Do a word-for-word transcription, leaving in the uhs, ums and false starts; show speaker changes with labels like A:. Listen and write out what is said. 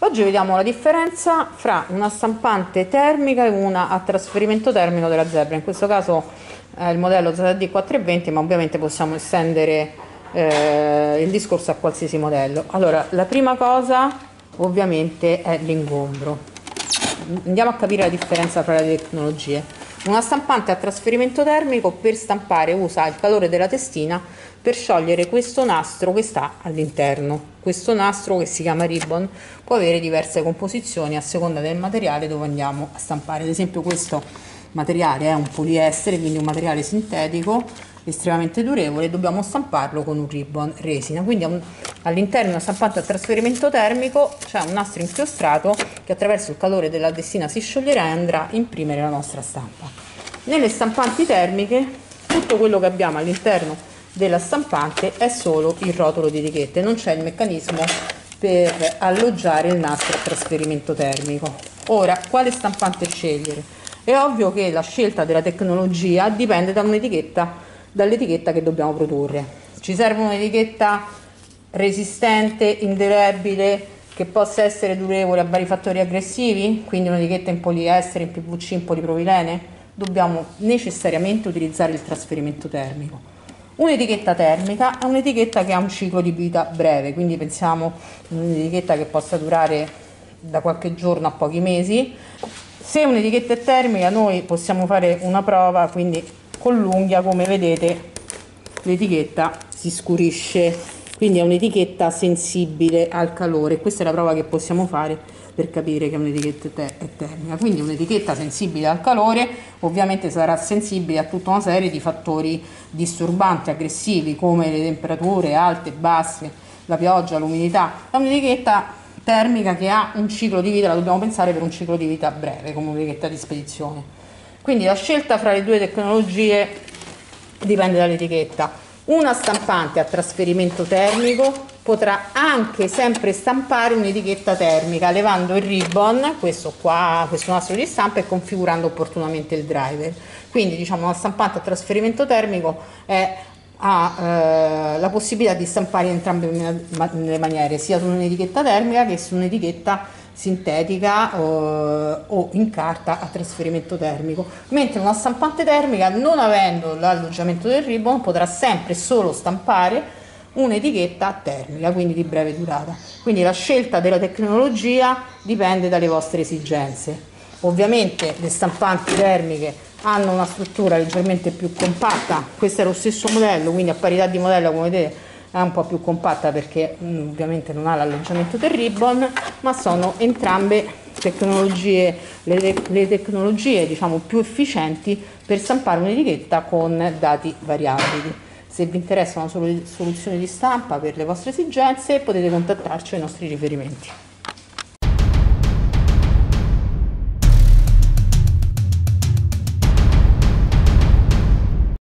A: Oggi vediamo la differenza fra una stampante termica e una a trasferimento termico della Zebra. In questo caso è il modello Z D quattrocentoventi, ma ovviamente possiamo estendere eh, il discorso a qualsiasi modello. Allora, la prima cosa ovviamente è l'ingombro. Andiamo a capire la differenza fra le tecnologie. Una stampante a trasferimento termico per stampare usa il calore della testina per sciogliere questo nastro che sta all'interno. Questo nastro, che si chiama ribbon, può avere diverse composizioni a seconda del materiale dove andiamo a stampare. Ad esempio questo materiale è un poliestere, quindi un materiale sintetico estremamente durevole, e dobbiamo stamparlo con un ribbon resina. Quindi all'interno di una stampante a trasferimento termico c'è un nastro inchiostrato che attraverso il calore della testina si scioglierà e andrà a imprimere la nostra stampa. Nelle stampanti termiche tutto quello che abbiamo all'interno della stampante è solo il rotolo di etichette, non c'è il meccanismo per alloggiare il nastro a trasferimento termico. Ora, quale stampante scegliere? È ovvio che la scelta della tecnologia dipende da un'etichetta dall'etichetta che dobbiamo produrre. Ci serve un'etichetta resistente, indelebile, che possa essere durevole a vari fattori aggressivi, quindi un'etichetta in poliestere, in P V C, in polipropilene. Dobbiamo necessariamente utilizzare il trasferimento termico. Un'etichetta termica è un'etichetta che ha un ciclo di vita breve, quindi pensiamo a un'etichetta che possa durare da qualche giorno a pochi mesi. Se un'etichetta è termica, noi possiamo fare una prova, quindi con l'unghia, come vedete l'etichetta si scurisce, quindi è un'etichetta sensibile al calore. Questa è la prova che possiamo fare per capire che un'etichetta è termica. Quindi un'etichetta sensibile al calore ovviamente sarà sensibile a tutta una serie di fattori disturbanti, aggressivi, come le temperature alte, basse, la pioggia, l'umidità. È un'etichetta termica che ha un ciclo di vita, la dobbiamo pensare per un ciclo di vita breve, come un'etichetta di spedizione. Quindi la scelta fra le due tecnologie dipende dall'etichetta. Una stampante a trasferimento termico potrà anche sempre stampare un'etichetta termica levando il ribbon, questo qua, questo nastro di stampa, e configurando opportunamente il driver. Quindi diciamo una stampante a trasferimento termico è, ha eh, la possibilità di stampare in entrambe le maniere, sia su un'etichetta termica che su un'etichetta sintetica o, o in carta a trasferimento termico, mentre una stampante termica, non avendo l'alloggiamento del ribbon, potrà sempre solo stampare un'etichetta termica, quindi di breve durata. Quindi la scelta della tecnologia dipende dalle vostre esigenze. Ovviamente le stampanti termiche hanno una struttura leggermente più compatta, questo è lo stesso modello, quindi a parità di modello, come vedete, è un po' più compatta perché mh, ovviamente non ha l'alloggiamento del ribbon, ma sono entrambe tecnologie, le, le tecnologie diciamo più efficienti per stampare un'etichetta con dati variabili. Se vi interessa una soluzione di stampa per le vostre esigenze, potete contattarci ai nostri riferimenti.